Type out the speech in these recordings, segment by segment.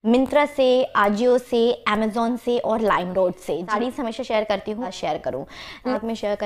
मिंत्रा से, आजियो से, अमेज़ॉन से और लाइमरोड से साड़ीज़ हमेशा शेयर करती हूँ, शेयर करूँ आप में शेयर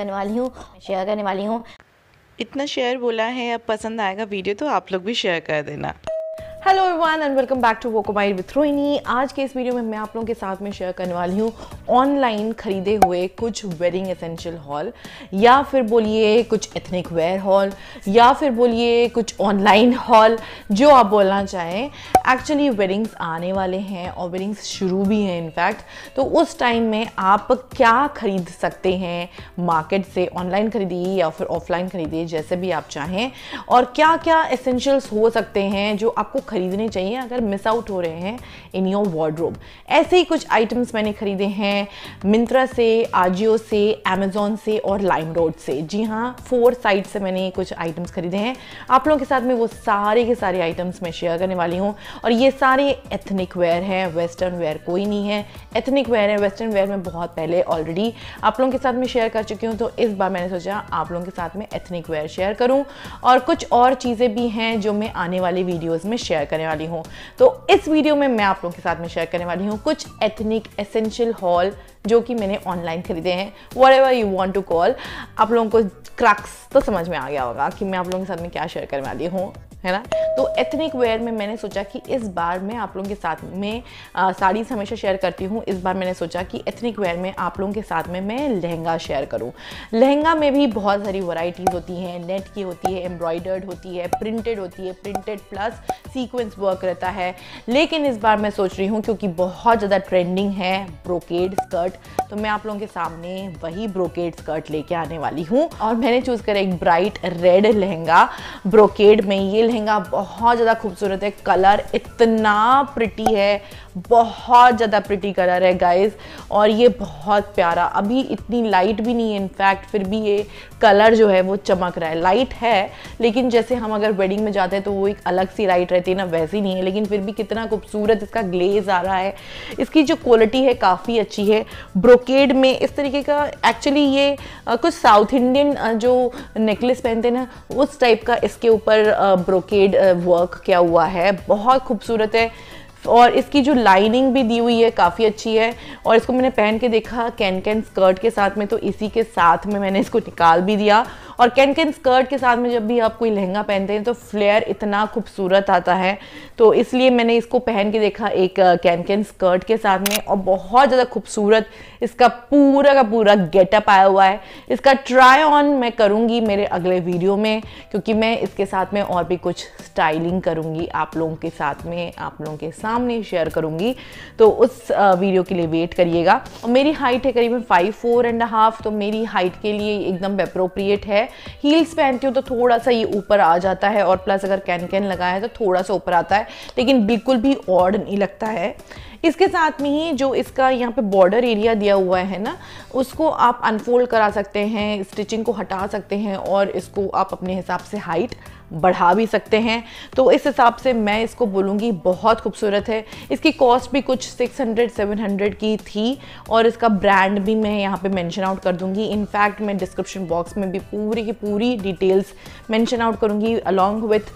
करने वाली हूँ। इतना शेयर बोला है, अब पसंद आएगा वीडियो तो आप लोग भी शेयर कर देना। Hello everyone and welcome back to वोकोमाइड विथ रोहिनी। आज के इस वीडियो में मैं आप लोगों के साथ में शेयर करने वाली हूँ ऑनलाइन खरीदे हुए कुछ वेडिंग एसेंशियल हॉल, या फिर बोलिए कुछ एथनिक वेयर हॉल, या फिर बोलिए कुछ ऑनलाइन हॉल, जो आप बोलना चाहें। एक्चुअली वेडिंग्स आने वाले हैं और वेडिंग्स शुरू भी हैं इनफैक्ट, तो उस टाइम में आप क्या खरीद सकते हैं मार्केट से, ऑनलाइन खरीदिए या फिर ऑफलाइन खरीदिए, जैसे भी आप चाहें, और क्या क्या एसेंशियल्स हो सकते हैं जो आपको खरीदने चाहिए अगर मिस आउट हो रहे हैं इन योर वार्डरोब। ऐसे ही कुछ आइटम्स मैंने खरीदे हैं मिंत्रा से, आजियो से, अमेज़ॉन से और लाइमरोड से। जी हाँ, 4 साइट से मैंने कुछ आइटम्स खरीदे हैं। आप लोगों के साथ में वो सारे के सारे आइटम्स मैं शेयर करने वाली हूँ, और ये सारे एथनिक वेयर हैं, वेस्टर्न वेयर कोई नहीं है। एथनिक वेयर है, वेस्टर्न वेयर में बहुत पहले ऑलरेडी आप लोगों के साथ में शेयर कर चुकी हूँ, तो इस बार मैंने सोचा आप लोगों के साथ में एथनिक वेयर शेयर करूँ, और कुछ और चीज़ें भी हैं जो मैं आने वाली वीडियोज़ में शेयर करने वाली हूँ। तो इस वीडियो में मैं आप लोगों के साथ में शेयर करने वाली हूँ कुछ एथनिक एसेंशियल हॉल जो कि मैंने ऑनलाइन खरीदे हैं, whatever you want to call. आप लोगों को क्रक्स तो समझ में आ गया होगा कि मैं आप लोगों के साथ में क्या शेयर करने वाली हूँ, है ना। तो एथनिक वेयर में मैंने सोचा कि इस बार मैं आप लोगों के साथ में साड़ीज़ हमेशा शेयर करती हूँ, इस बार मैंने सोचा कि एथनिक वेयर में आप लोगों के साथ में मैं लहंगा शेयर करूँ। लहंगा में भी बहुत सारी वैरायटीज़ होती हैं, नेट की होती है, एम्ब्रॉयडर्ड होती है, प्रिंटेड होती है, प्रिंटेड प्लस सीक्वेंस वर्क रहता है। लेकिन इस बार मैं सोच रही हूँ क्योंकि बहुत ज़्यादा ट्रेंडिंग है ब्रोकेड स्कर्ट, तो मैं आप लोगों के सामने वही ब्रोकेड स्कर्ट लेके आने वाली हूँ। और मैंने चूज़ करा एक ब्राइट रेड लहंगा ब्रोकेड में। ये लहंगा बहुत ज़्यादा खूबसूरत है, कलर इतना प्रिटी है, बहुत ज़्यादा प्रिटी कलर है गाइस, और ये बहुत प्यारा, अभी इतनी लाइट भी नहीं है इनफैक्ट, फिर भी ये कलर जो है वो चमक रहा है। लाइट है लेकिन जैसे हम अगर वेडिंग में जाते हैं तो वो एक अलग सी लाइट रहती है ना, वैसी नहीं है, लेकिन फिर भी कितना खूबसूरत इसका ग्लेज आ रहा है। इसकी जो क्वालिटी है काफ़ी अच्छी है। ब्रोकेड में इस तरीके का, एक्चुअली ये कुछ साउथ इंडियन जो नेकलेस पहनते हैं ना, उस टाइप का इसके ऊपर ब्रोकेड वर्क किया हुआ है, बहुत खूबसूरत है। और इसकी जो लाइनिंग भी दी हुई है काफ़ी अच्छी है, और इसको मैंने पहन के देखा कैन स्कर्ट के साथ में, तो इसी के साथ में मैंने इसको निकाल भी दिया। और कैन स्कर्ट के साथ में जब भी आप कोई लहंगा पहनते हैं तो फ्लेयर इतना खूबसूरत आता है, तो इसलिए मैंने इसको पहन के देखा एक कैन स्कर्ट के साथ में, और बहुत ज़्यादा खूबसूरत इसका पूरा का पूरा गेटअप आया हुआ है। इसका ट्राई ऑन मैं करूँगी मेरे अगले वीडियो में, क्योंकि मैं इसके साथ में और भी कुछ स्टाइलिंग करूँगी, आप लोगों के साथ में, आप लोगों के सामने शेयर करूँगी, तो उस वीडियो के लिए वेट करिएगा। और मेरी हाइट है करीबन 5'4.5", तो मेरी हाइट के लिए एकदम अप्रोप्रिएट है। हील्स पहनती हूँ तो थोड़ा सा ये ऊपर आ जाता है, और प्लस अगर कैन लगाया है तो थोड़ा सा ऊपर आता है, लेकिन बिल्कुल भी ऑड नहीं लगता है। इसके साथ में ही जो इसका यहाँ पे बॉर्डर एरिया दिया हुआ है ना, उसको आप अनफोल्ड करा सकते हैं, स्टिचिंग को हटा सकते हैं, और इसको आप अपने हिसाब से हाइट बढ़ा भी सकते हैं। तो इस हिसाब से मैं इसको बोलूँगी बहुत खूबसूरत है। इसकी कॉस्ट भी कुछ 600-700 की थी, और इसका ब्रांड भी मैं यहाँ पे मेंशन आउट कर दूँगी। इनफैक्ट मैं डिस्क्रिप्शन बॉक्स में भी पूरी की पूरी डिटेल्स मेंशन आउट करूँगी along with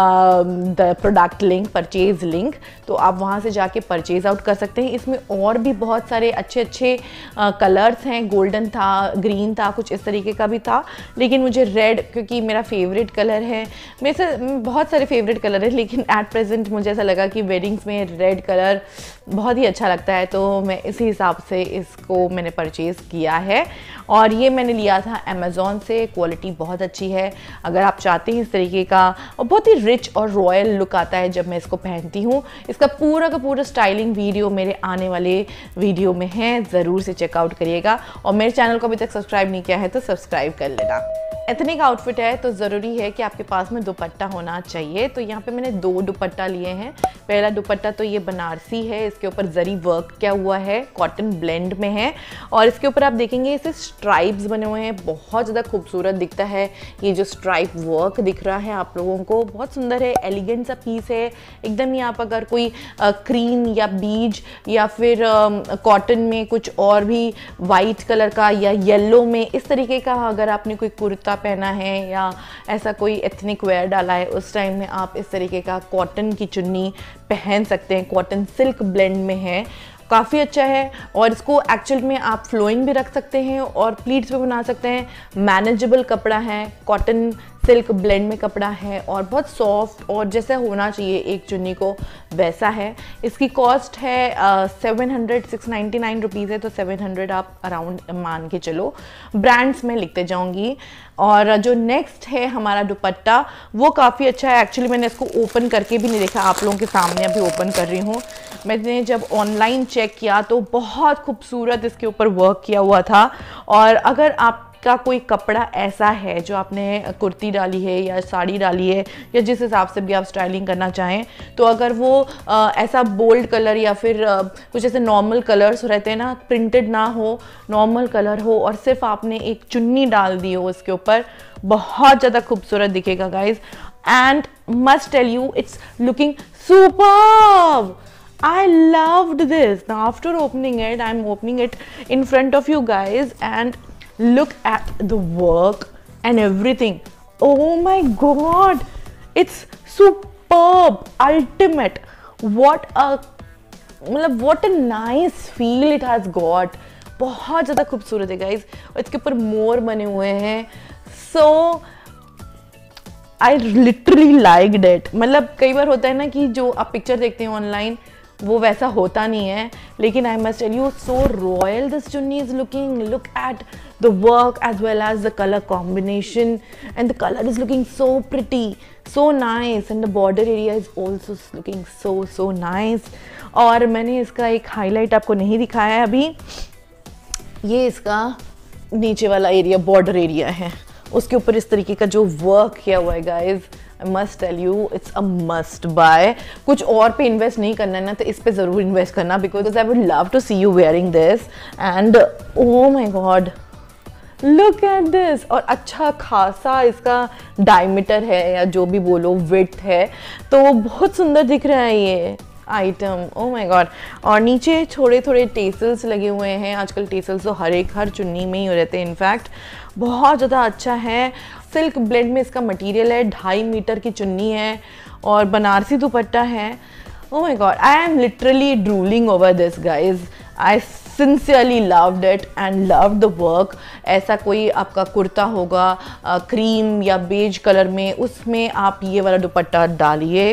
the product link, purchase link, तो आप वहाँ से जाके परचेज आउट कर सकते हैं। इसमें और भी बहुत सारे अच्छे अच्छे कलर्स हैं, गोल्डन था, ग्रीन था, कुछ इस तरीके का भी था, लेकिन मुझे रेड क्योंकि मेरा फेवरेट कलर है। मेरे से बहुत सारे फेवरेट कलर है, लेकिन एट प्रेजेंट मुझे ऐसा लगा कि वेडिंग्स में रेड कलर बहुत ही अच्छा लगता है, तो मैं इसी हिसाब से इसको मैंने परचेज़ किया है। और ये मैंने लिया था अमेज़ॉन से, क्वालिटी बहुत अच्छी है। अगर आप चाहते हैं इस तरीके का, और बहुत ही रिच और रॉयल लुक आता है जब मैं इसको पहनती हूँ। इसका पूरा का पूरा स्टाइलिंग वीडियो मेरे आने वाले वीडियो में है, ज़रूर से चेकआउट करिएगा। और मेरे चैनल को अभी तक सब्सक्राइब नहीं किया है तो सब्सक्राइब कर लेना। एथनिक आउटफिट है तो ज़रूरी है कि आपके पास में दुपट्टा होना चाहिए, तो यहाँ पे मैंने 2 दुपट्टा लिए हैं। पहला दुपट्टा तो ये बनारसी है, इसके ऊपर जरी वर्क किया हुआ है, कॉटन ब्लेंड में है, और इसके ऊपर आप देखेंगे इसे स्ट्राइप्स बने हुए हैं, बहुत ज़्यादा खूबसूरत दिखता है। ये जो स्ट्राइप वर्क दिख रहा है आप लोगों को, बहुत सुंदर है, एलिगेंट सा पीस है एकदम ही। आप अगर कोई क्रीम या बीज या फिर कॉटन में कुछ और भी वाइट कलर का या येलो में इस तरीके का अगर आपने कोई कुर्ता पहना है या ऐसा कोई एथनिक नेक वेयर डाला है उस टाइम में आप इस तरीके का कॉटन की चुन्नी पहन सकते हैं। कॉटन सिल्क ब्लेंड में है, काफ़ी अच्छा है। और इसको एक्चुअल में आप फ्लोइंग भी रख सकते हैं और प्लीट्स भी बना सकते हैं। मैनेजेबल कपड़ा है, कॉटन सिल्क ब्लेंड में कपड़ा है और बहुत सॉफ्ट और जैसा होना चाहिए एक चुन्नी को वैसा है। इसकी कॉस्ट है 699 रुपीज़ है, तो 700 आप अराउंड मान के चलो। ब्रांड्स में लिखते जाऊंगी। और जो नेक्स्ट है हमारा दुपट्टा, वो काफ़ी अच्छा है। एक्चुअली मैंने इसको ओपन करके भी नहीं देखा, आप लोगों के सामने अभी ओपन कर रही हूँ। मैंने जब ऑनलाइन चेक किया तो बहुत खूबसूरत इसके ऊपर वर्क किया हुआ था। और अगर आपका कोई कपड़ा ऐसा है जो आपने कुर्ती डाली है या साड़ी डाली है या जिस हिसाब से भी आप स्टाइलिंग करना चाहें, तो अगर वो ऐसा बोल्ड कलर या फिर कुछ ऐसे नॉर्मल कलर्स रहते हैं ना, प्रिंटेड ना हो, नॉर्मल कलर हो और सिर्फ आपने एक चुन्नी डाल दी हो इसके ऊपर, बहुत ज़्यादा खूबसूरत दिखेगा guys. And must tell you it's looking superb. I loved this. Now after opening it, I'm opening it in front of you guys and look at the work and everything. Oh my god, it's superb, ultimate. What a nice feel it has got. बहुत ज़्यादा खूबसूरत है guys. और इसके ऊपर मोर बने हुए हैं। So I literally liked it. मतलब कई बार होता है ना कि जो आप पिक्चर देखते हैं ऑनलाइन वो वैसा होता नहीं है, लेकिन I must tell you so royal this चुन्नी is looking. Look at the work as well as the colour combination and the colour is looking so pretty, so nice and the border area is also looking so nice. और मैंने इसका एक highlight आपको नहीं दिखाया है अभी, ये इसका नीचे वाला एरिया बॉर्डर एरिया है, उसके ऊपर इस तरीके का जो वर्क किया हुआ है guys, I must tell you it's a must buy। कुछ और पे इन्वेस्ट नहीं करना है ना, तो इस पे ज़रूर इन्वेस्ट करना, because I would love to see you wearing this and oh my god look at this। और अच्छा खासा इसका डायमीटर है या जो भी बोलो विड्थ है, तो बहुत सुंदर दिख रहा है ये आइटम। O my God. और नीचे थोड़े थोड़े टेसल्स लगे हुए हैं। आजकल टेसल्स तो हर चुन्नी में ही रहते हैं। इनफैक्ट बहुत ज़्यादा अच्छा है। सिल्क ब्लेंड में इसका मटेरियल है, 2.5 मीटर की चुन्नी है और बनारसी दुपट्टा है। Oh my god, I am literally drooling over this guys. I sincerely loved it and loved the work. ऐसा कोई आपका कुर्ता होगा क्रीम या बेज कलर में, उसमें आप ये वाला दुपट्टा डालिए,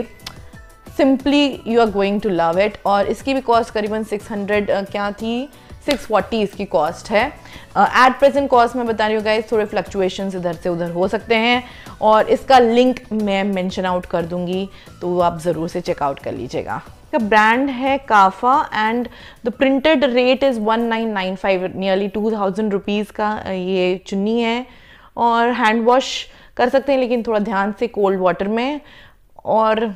simply you are going to love it. और इसकी भी कॉस्ट करीबन 600 क्या थी, 640 इसकी कॉस्ट है। एट प्रेजेंट कॉस्ट मैं बता रही हूँ गाइस, थोड़े फ्लक्चुएशंस इधर से उधर हो सकते हैं और इसका लिंक मैं मेंशन आउट कर दूंगी, तो आप ज़रूर से चेकआउट कर लीजिएगा। इसका ब्रांड है काफा and the printed rate is 1995, nearly 2000 rupees का ये चुन्नी है। और हैंड वॉश कर सकते हैं लेकिन थोड़ा ध्यान से कोल्ड वाटर में। और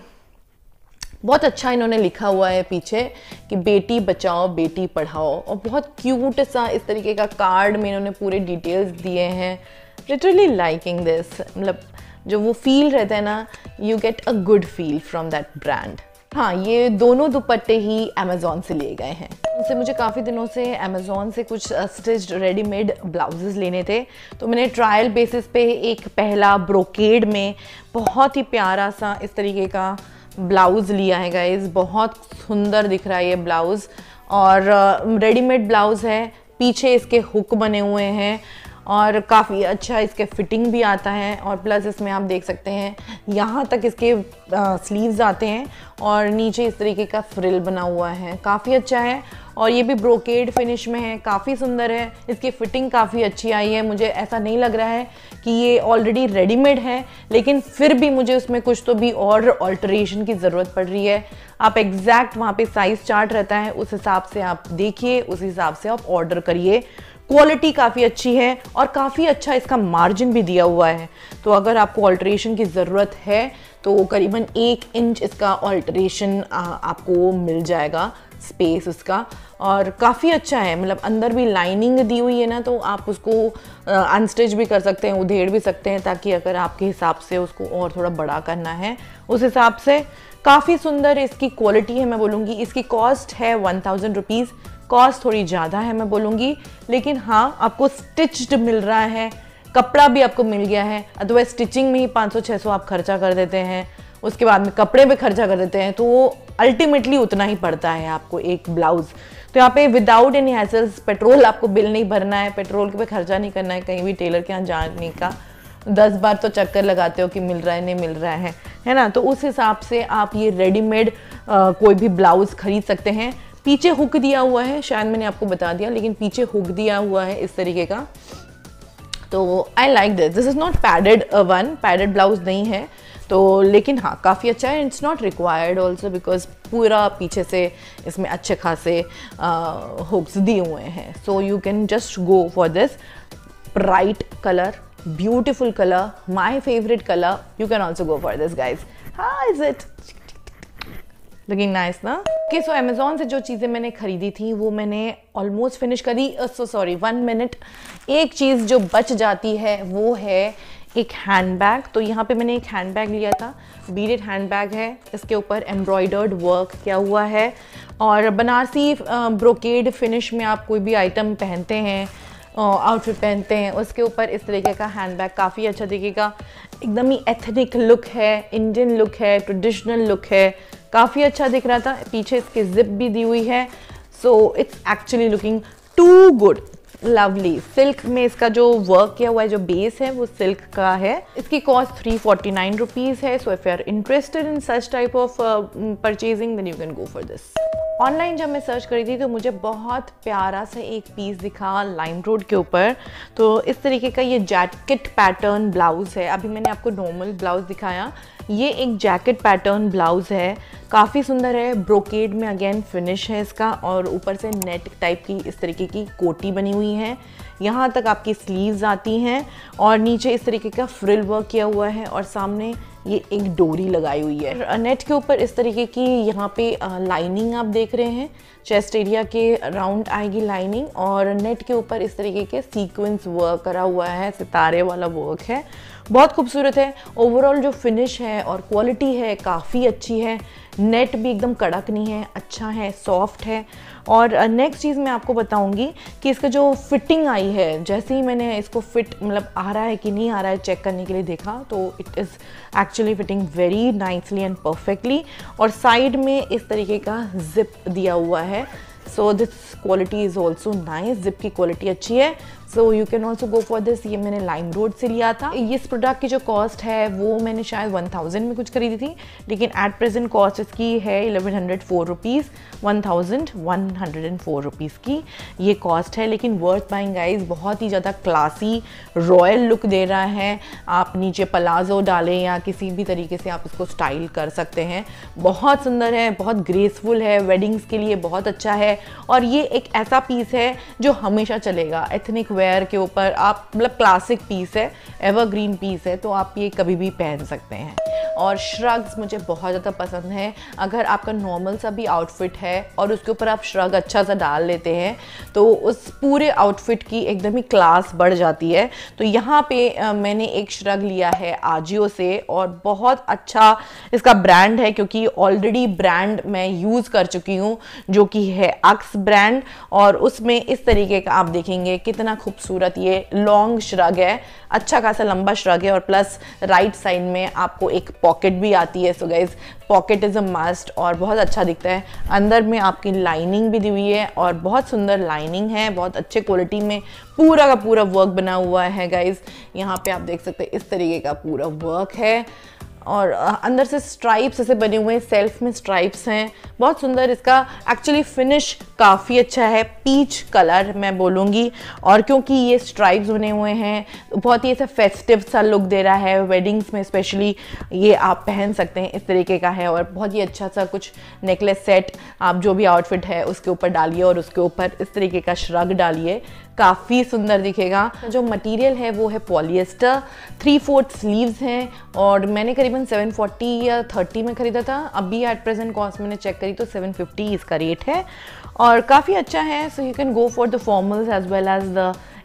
बहुत अच्छा इन्होंने लिखा हुआ है पीछे कि बेटी बचाओ बेटी पढ़ाओ, और बहुत क्यूट सा इस तरीके का कार्ड में इन्होंने पूरे डिटेल्स दिए हैं। Literally liking this. मतलब जो वो फील रहता है ना, you get a good feel from that brand. हाँ, ये दोनों दुपट्टे ही अमेज़ॉन से लिए गए हैं। उनसे मुझे काफ़ी दिनों से अमेज़ॉन से कुछ स्टिच्ड रेडीमेड ब्लाउजेस लेने थे, तो मैंने ट्रायल बेसिस पे एक पहला ब्रोकेड में बहुत ही प्यारा सा इस तरीके का ब्लाउज़ लिया है गाइज। बहुत सुंदर दिख रहा है ये ब्लाउज़ और रेडीमेड ब्लाउज़ है। पीछे इसके हुक बने हुए हैं और काफ़ी अच्छा इसके फिटिंग भी आता है। और प्लस इसमें आप देख सकते हैं यहाँ तक इसके स्लीव्स आते हैं और नीचे इस तरीके का फ्रिल बना हुआ है, काफ़ी अच्छा है। और ये भी ब्रोकेड फिनिश में है, काफ़ी सुंदर है। इसकी फिटिंग काफ़ी अच्छी आई है। मुझे ऐसा नहीं लग रहा है कि ये ऑलरेडी रेडीमेड है, लेकिन फिर भी मुझे उसमें कुछ तो भी और ऑल्टरेशन की ज़रूरत पड़ रही है। आप एग्जैक्ट वहाँ पे साइज़ चार्ट रहता है, उस हिसाब से आप देखिए, उस हिसाब से आप ऑर्डर करिए। क्वालिटी काफ़ी अच्छी है और काफ़ी अच्छा इसका मार्जिन भी दिया हुआ है, तो अगर आपको ऑल्टरेशन की ज़रूरत है तो करीबन 1 इंच इसका ऑल्टरेशन आपको मिल जाएगा, स्पेस उसका। और काफ़ी अच्छा है, मतलब अंदर भी लाइनिंग दी हुई है ना, तो आप उसको अनस्टिच भी कर सकते हैं, उधेड़ भी सकते हैं, ताकि अगर आपके हिसाब से उसको और थोड़ा बड़ा करना है उस हिसाब से। काफ़ी सुंदर इसकी क्वालिटी है, मैं बोलूँगी। इसकी कॉस्ट है 1000 रुपीज़, कॉस्ट थोड़ी ज़्यादा है मैं बोलूँगी, लेकिन हाँ आपको स्टिच्ड मिल रहा है, कपड़ा भी आपको मिल गया है। अदरवाइज स्टिचिंग में ही 500-600 आप खर्चा कर देते हैं, उसके बाद में कपड़े पे खर्चा कर देते हैं, तो वो अल्टीमेटली उतना ही पड़ता है आपको एक ब्लाउज़। तो यहाँ पे विदाउट एनी हैसल्स, पेट्रोल आपको बिल नहीं भरना है, पेट्रोल पे खर्चा नहीं करना है, कहीं भी टेलर के यहाँ जाने का 10 बार तो चक्कर लगाते हो कि मिल रहा है नहीं मिल रहा है ना। तो उस हिसाब से आप ये रेडीमेड कोई भी ब्लाउज़ खरीद सकते हैं। पीछे हुक दिया हुआ है, शायद मैंने आपको बता दिया, लेकिन पीछे हुक दिया हुआ है इस तरीके का। तो I like this is not padded one, padded blouse नहीं है तो, लेकिन हाँ काफ़ी अच्छा है। It's not required also because पूरा पीछे से इसमें अच्छे खासे हुक्स दिए हुए हैं। So you can just go for this bright colour, beautiful colour, my favourite colour. You can also go for this guys. हाँ, इज इट लुकिंग नाइस ना? ओके, सो अमेजोन से जो चीज़ें मैंने खरीदी थी वो मैंने ऑलमोस्ट फिनिश करी। सॉरी 1 मिनट, एक चीज़ जो बच जाती है वो है एक हैंड बैग। तो यहाँ पे मैंने एक हैंड बैग लिया था, बीडेड हैंड बैग है, इसके ऊपर एम्ब्रॉयडर्ड वर्क किया हुआ है और बनारसी ब्रोकेड फिनिश में आप कोई भी आइटम पहनते हैं, आउटफिट पहनते हैं, उसके ऊपर इस तरीके का हैंड बैग काफ़ी अच्छा दिखेगा। एकदम ही एथनिक लुक है, इंडियन लुक है, ट्रेडिशनल लुक है, काफ़ी अच्छा दिख रहा था। पीछे इसकी जिप भी दी हुई है, so it's actually looking too good, lovely. Silk में इसका जो वर्क किया हुआ है, जो बेस है वो सिल्क का है। इसकी कॉस्ट 349 रुपीज़ है। So if you are interested in such type of purchasing then you can go for this. Online जब मैं सर्च करी थी तो मुझे बहुत प्यारा सा एक पीस दिखा लाइमरोड के ऊपर। तो इस तरीके का ये जैकेट पैटर्न ब्लाउज़ है। अभी मैंने आपको नॉर्मल ब्लाउज़ दिखाया, ये एक जैकेट पैटर्न ब्लाउज़ है, काफ़ी सुंदर है। ब्रोकेड में अगेन फिनिश है इसका और ऊपर से नेट टाइप की इस तरीके की कोटी बनी हुई है। यहाँ तक आपकी स्लीव्स आती हैं और नीचे इस तरीके का फ्रिल वर्क किया हुआ है और सामने ये एक डोरी लगाई हुई है। नेट के ऊपर इस तरीके की यहाँ पे लाइनिंग आप देख रहे हैं, चेस्ट एरिया के राउंड आएगी लाइनिंग और नेट के ऊपर इस तरीके के सीक्वेंस वर्क करा हुआ है, सितारे वाला वर्क है, बहुत खूबसूरत है। ओवरऑल जो फिनिश है और क्वालिटी है काफ़ी अच्छी है। नेट भी एकदम कड़क नहीं है, अच्छा है, सॉफ्ट है। और नेक्स्ट चीज़ मैं आपको बताऊंगी कि इसका जो फिटिंग आई है, जैसे ही मैंने इसको फिट मतलब आ रहा है कि नहीं आ रहा है चेक करने के लिए देखा तो it is actually fitting very nicely and perfectly. और साइड में इस तरीके का जिप दिया हुआ है। So this quality is also nice, zip की क्वालिटी अच्छी है। So you can also go for this. ये मैंने लाइमरोड से लिया था। इस प्रोडक्ट की जो कॉस्ट है वो मैंने शायद 1000 में कुछ खरीदी थी, लेकिन एट प्रेजेंट कॉस्ट इसकी है 1104 रुपीज़, 1104 रुपीज़ की ये कॉस्ट है। लेकिन वर्थ बाइंग गाइज, बहुत ही ज़्यादा क्लासी रॉयल लुक दे रहा है। आप नीचे पलाजो डालें या किसी भी तरीके से आप इसको स्टाइल कर सकते हैं। बहुत सुंदर है, बहुत ग्रेसफुल है, वेडिंग्स के लिए बहुत अच्छा है। और ये एक ऐसा पीस है जो हमेशा चलेगा। एथनिक वेयर के ऊपर आप मतलब क्लासिक पीस है, एवरग्रीन पीस है, तो आप ये कभी भी पहन सकते हैं। और श्रग्स मुझे बहुत ज़्यादा पसंद है। अगर आपका नॉर्मल सा भी आउटफिट है और उसके ऊपर आप श्रग अच्छा सा डाल लेते हैं तो उस पूरे आउटफिट की एकदम ही क्लास बढ़ जाती है। तो यहाँ पे मैंने एक श्रग लिया है आजियो से और बहुत अच्छा इसका ब्रांड है, क्योंकि ऑलरेडी ब्रांड मैं यूज़ कर चुकी हूँ जो कि है अक्स ब्रांड। और उसमें इस तरीके का आप देखेंगे कितना खूबसूरत ये लॉन्ग श्रग है, अच्छा खासा लंबा श्रग है। और प्लस राइट साइड में आपको एक पॉकेट भी आती है। So guys, pocket is a must और बहुत अच्छा दिखता है। अंदर में आपकी लाइनिंग भी दी हुई है और बहुत सुंदर लाइनिंग है, बहुत अच्छे क्वालिटी में पूरा का पूरा वर्क बना हुआ है गाइज। यहाँ पे आप देख सकते हैं इस तरीके का पूरा वर्क है और अंदर से स्ट्राइप्स ऐसे बने हुए हैं, सेल्फ में स्ट्राइप्स हैं, बहुत सुंदर। इसका एक्चुअली फिनिश काफ़ी अच्छा है, पीच कलर मैं बोलूँगी। और क्योंकि ये स्ट्राइप्स बने हुए हैं बहुत ही ऐसा फेस्टिव सा लुक दे रहा है। वेडिंग्स में स्पेशली ये आप पहन सकते हैं, इस तरीके का है। और बहुत ही अच्छा सा कुछ नेकलेस सेट आप जो भी आउटफिट है उसके ऊपर डालिए और उसके ऊपर इस तरीके का श्रग डालिए, काफ़ी सुंदर दिखेगा। जो मटेरियल है वो है पॉलिएस्टर, 3/4 स्लीव्स हैं और मैंने करीबन 740 या 30 में ख़रीदा था। अभी एट प्रेजेंट कॉस्ट मैंने चेक करी तो 750 इसका रेट है और काफ़ी अच्छा है। So you can go for the formals as well as the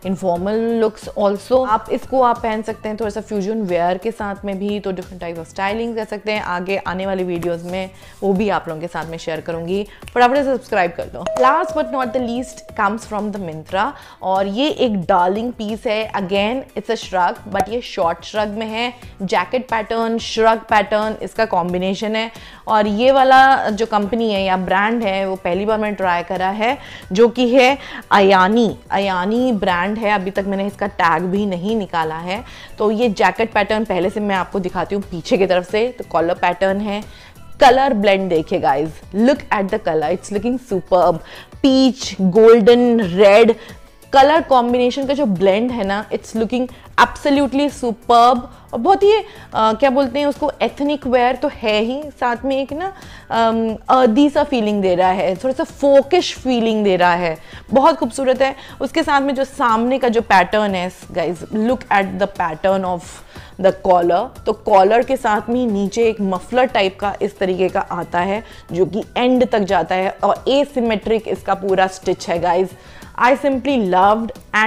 informal looks also. आप इसको आप पहन सकते हैं थोड़ा सा फ्यूजन वेयर के साथ में भी, तो डिफरेंट टाइप ऑफ स्टाइलिंग कर सकते हैं। आगे आने वाली वीडियोस में वो भी आप लोगों के साथ में शेयर करूंगी, फटाफट से सब्सक्राइब कर दो। Last but not the least comes from the Myntra, और ये एक डार्लिंग पीस है। Again it's a shrug, but ये शॉर्ट श्रग में है। जैकेट पैटर्न, श्रग पैटर्न इसका कॉम्बिनेशन है। और ये वाला जो कंपनी है या ब्रांड है वो पहली बार मैंने ट्राई करा है, जो कि है अयानी ब्रांड है। अभी तक मैंने इसका टैग भी नहीं निकाला है। तो ये जैकेट पैटर्न पहले से मैं आपको दिखाती हूँ पीछे की तरफ से। तो कॉलर पैटर्न है, कलर ब्लेंड देखिए guys, look at the colour, it's looking superb. Peach, golden, red colour combination का जो ब्लेंड है ना, इट्स लुकिंग एब्सोल्युटली सुपर्ब। और बहुत ही क्या बोलते हैं उसको, एथनिक वेयर तो है ही, साथ में एक ना अर्दी सा फीलिंग दे रहा है, थोड़ा सा फोकिश फीलिंग दे रहा है, बहुत खूबसूरत है। उसके साथ में जो सामने का जो पैटर्न है guys, look at the pattern of the collar. तो कॉलर के साथ में नीचे एक मफलर टाइप का इस तरीके का आता है, जो कि एंड तक जाता है, और एसिमेट्रिक इसका पूरा स्टिच है guys. I simply loved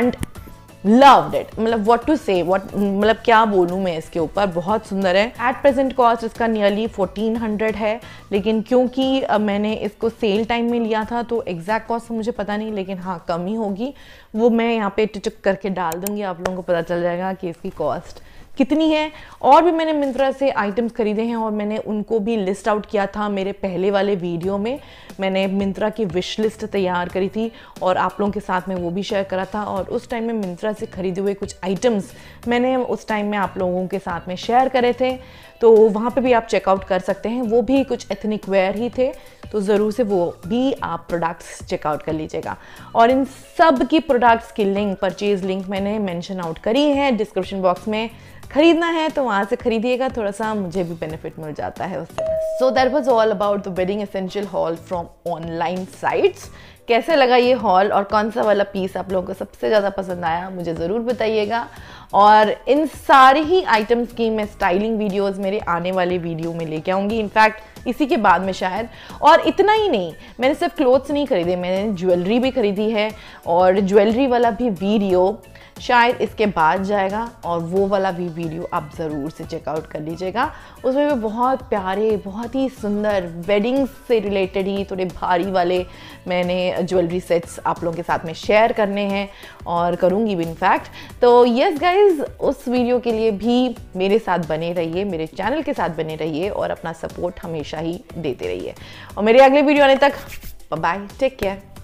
it, मतलब व्हाट टू से, मतलब क्या बोलूँ मैं इसके ऊपर, बहुत सुंदर है। एट प्रेजेंट कॉस्ट इसका नियरली 1400 है, लेकिन क्योंकि मैंने इसको सेल टाइम में लिया था तो एग्जैक्ट कॉस्ट मुझे पता नहीं, लेकिन हाँ कम ही होगी। वो मैं यहाँ पे टिचक करके डाल दूंगी, आप लोगों को पता चल जाएगा कि इसकी कॉस्ट कितनी है। और भी मैंने मिंत्रा से आइटम्स खरीदे हैं और मैंने उनको भी लिस्ट आउट किया था मेरे पहले वाले वीडियो में। मैंने मिंत्रा की विश लिस्ट तैयार करी थी और आप लोगों के साथ में वो भी शेयर करा था। और उस टाइम में मिंत्रा से खरीदे हुए कुछ आइटम्स मैंने उस टाइम में आप लोगों के साथ में शेयर करे थे, तो वहाँ पे भी आप चेकआउट कर सकते हैं। वो भी कुछ एथनिक वेयर ही थे, तो ज़रूर से वो भी आप प्रोडक्ट्स चेकआउट कर लीजिएगा। और इन सब की प्रोडक्ट्स की लिंक, परचेज लिंक मैंने मेंशन आउट करी है डिस्क्रिप्शन बॉक्स में। खरीदना है तो वहाँ से खरीदिएगा, थोड़ा सा मुझे भी बेनिफिट मिल जाता है उससे। So that was all about the wedding essential haul from online sites. कैसे लगा ये हॉल और कौन सा वाला पीस आप लोगों को सबसे ज़्यादा पसंद आया मुझे ज़रूर बताइएगा। और इन सारी ही आइटम्स की मैं स्टाइलिंग वीडियोस मेरे आने वाले वीडियो में लेके आऊँगी, इनफैक्ट इसी के बाद में शायद। और इतना ही नहीं, मैंने सिर्फ क्लोथ्स नहीं खरीदे, मैंने ज्वेलरी भी खरीदी है, और ज्वेलरी वाला भी वीडियो शायद इसके बाद जाएगा, और वो वाला भी वीडियो आप ज़रूर से चेकआउट कर लीजिएगा। उसमें भी बहुत प्यारे, बहुत ही सुंदर वेडिंग्स से रिलेटेड ही थोड़े भारी वाले मैंने ज्वेलरी सेट्स आप लोगों के साथ में शेयर करने हैं, और करूँगी भी इनफैक्ट। तो यस गाइज, उस वीडियो के लिए भी मेरे साथ बने रहिए, मेरे चैनल के साथ बने रहिए, और अपना सपोर्ट हमेशा ही देते रहिए। और मेरे अगले वीडियो आने तक बाय बाय, टेक केयर।